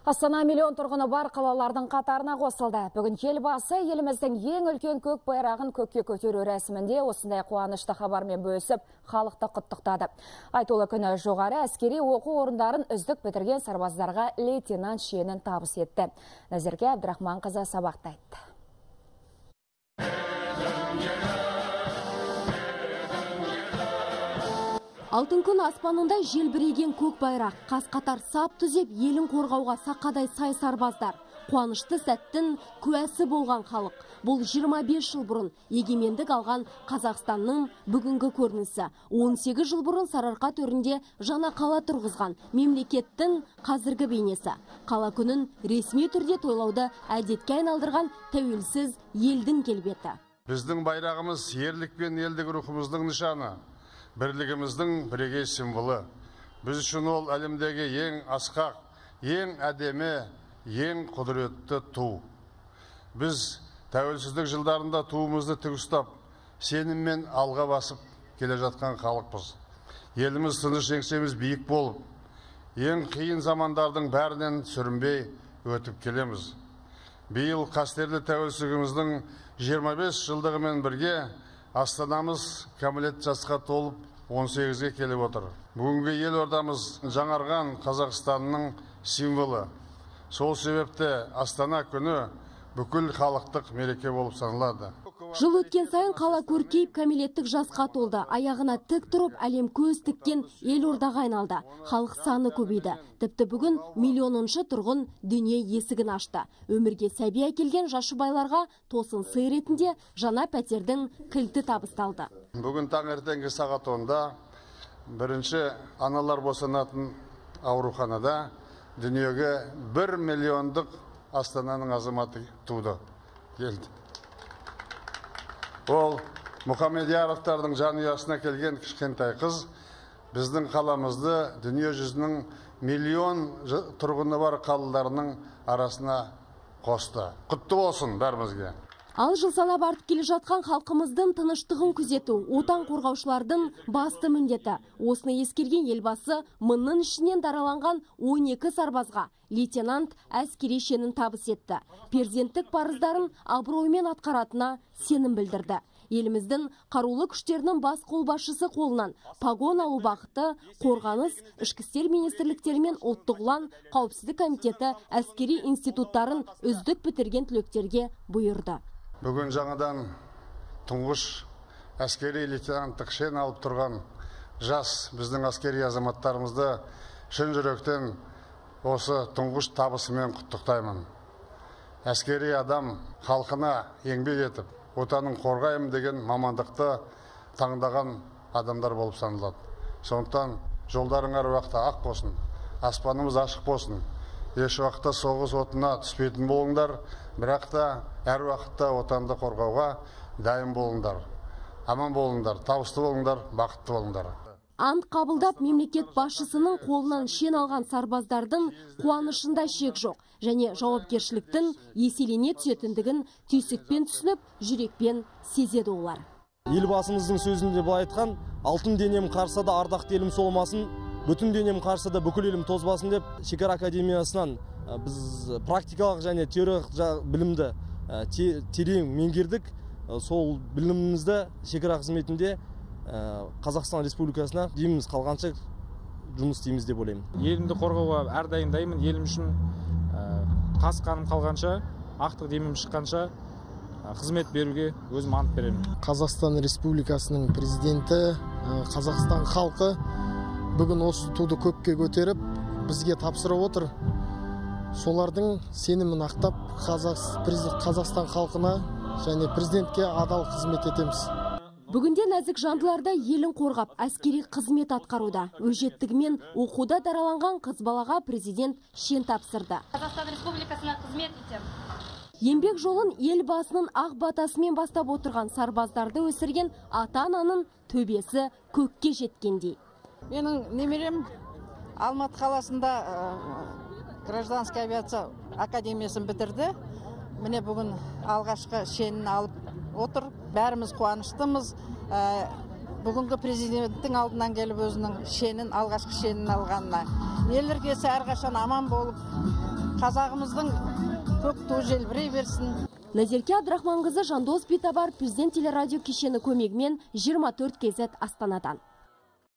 Астана миллион тұрғыны бар қалалардың қатарына қосылды. Бүгін елбасы еліміздің ең үлкен көк байрағын көкке көтеру рәсімінде осындай қуанышты хабармен бөлісіп, халықты құттықтады. Айтулы күні жоғары әскери оқу орындарын үздік бітірген сарбаздарға лейтенант шенін табыс етті. Назерке Абдрахманқызы сабақтайды. Алтын күн аспанында желбіреген көк байрақ, қас-қатар сап түзеп елін қорғауға сақадай сай сарбаздар. Қуанышты сәттің куәсі болған халық. Бұл 25 жыл бұрын егемендік алған Қазақстанның бүгінгі көрінісі. 18 жыл бұрын Сарыарқа төрінде жаңа қала тұрғызған мемлекеттің қазіргі бейнесі. Қала күнін ресми түрде тойлауды әдетке айналдырған тәуелсіз елдің келбеті. Біздің байрағымыз ерлік пен елдік рухымыздың нышаны. Бірлігіміздің бірегей символы. Біз үшін ол әлемдегі ең асқақ, ең әдемі, ең құдіретті ту. Біз тәуелсіздік жылдарында туымызды тік ұстап, сеніммен алға басып келе жатқан халықпыз. Еліміз тыныш, еңсеміз биік болып, ең қиын замандардың бәрінен сүрінбей өтіп келеміз. Биыл қастерлі тәуелсіздігіміздің 25 жылдығымен бірге Астанамыз кәмелет жасқа толып 18-ге келіп отыр. Бүгінгі елордамыз жаңарған Қазақстанның символы. Сол себепті Астана күні бүкіл халықтық мереке болып саналады. Жыл өткен сайын қала көркейіп кәмелеттік жасқа толды. Аяғына тік тұрып, әлем көз тіккен елордаға айналды. Халық саны көбейді. Тіпті бүгін миллионыншы тұрғын дүние есігін ашты. Өмірге сәби әкелген жас жұбайларға тосын сый ретінде жаңа пәтердің кілті табысталды. Бүгін таңертеңгі сағат 10-да бірінші аналар босанатын ауруханада дүниеге 1 миллиондық Астананың азаматы туды. Келді. Ол Мұхамедияровтардың жанұясына келген кішкентай қыз біздің қаламызды дүние жүзінің миллион тұрғыны бар қалаларының арасына қосты. Құтты болсын бәрімізге. Ал жыл санап артып келе жатқан халқымыздың тыныштығын күзету, отан қорғаушылардың басты міндеті. Осыны ескерген елбасы мыңның ішінен дараланған 12 сарбазға лейтенант әскери шенін табыс етті. Перзенттік парыздарын абыроймен атқаратына сенім білдірді. Еліміздің қарулы күштерінің бас қолбасшысы қолынан погон алу бақыты қорғаныс, ішкі істер министрліктері мен ұлттық ұлан қауіпсіздік комитеті әскери институттарын үздік бітірген түлектерге бұйырды. Бүгін жаңадан тұңғыш әскери лейтенанттық шен алып тұрған жас біздің әскери азаматтарымызды шын жүректен осы тұңғыш табысымен құттықтаймын. Әскери адам халқына еңбек етіп, отанын қорғаймын деген мамандықты таңдаған адамдар болып саналады. Сондықтан жолдарың әр уақытта ақ болсын, аспанымыз ашық болсын. Еш уақытта соғыс отына түспейтін болыңдар, бірақ та әр уақытта отанды қорғауға дайын болыңдар. Аман болыңдар, табысты болыңдар, бақытты болыңдар. Ант қабылдап мемлекет басшысының қолынан шен алған сарбаздардың қуанышында шек жоқ, және жауапкершіліктің еселене түсетіндігін түйсікпен түсініп, жүрекпен сезеді олар. Елбасымыздың сөзінде былай айтқан, алтын денем қарсада ардақты елім солмасын, бүтін денем қарсада бүкіл елім тозбасын деп, Шекара академиясынан біз практикалық және теориялық білімді терең меңгердік. Сол білімімізді шекара қызметінде Қазақстан Республикасына дейміз қалғанша жұмыс істейміз деп ойлаймын. Елімді қорғауға әрдайым дайынмын. Елім үшін қас қаным қалғанша, ақтық демім шыққанша қызмет беруге өзім ант беремін. Қазақстан Республикасының президенті, Қазақстан халқы бүгін осы туды көкке көтеріп, бізге тапсырып отыр. Солардың сенімін ақтап, Қазақстан халқына және президентке адал қызмет етеміз. Бүгінде нәзік жандыларда елін қорғап, әскери қызмет атқаруда. Өжеттігімен оқуда дараланған қыз балаға президент шен тапсырды. Қазақстан Республикасына қызмет етем. Еңбек жолын елбасының ақ батасымен бастап отырған сарбаздарды өсірген ата-ананың төбесі көкке жеткендей. Менің немерем Алматы қаласында гражданская авиация академиясын бітірді. Міне бүгін алғашқы шенін алып отыр. Бәріміз қуаныштымыз. бүгінгі президенттің алдынан келіп өзінің шенін, алғашқы шенін алғанына. Ел іргесі әрқашан аман болып, қазағымыздың көк туы желбірей берсін. Назерке Абдрахманқызы, Жандос Битабар, Президент телерадио кешені көмегімен 24 KZ Астанадан.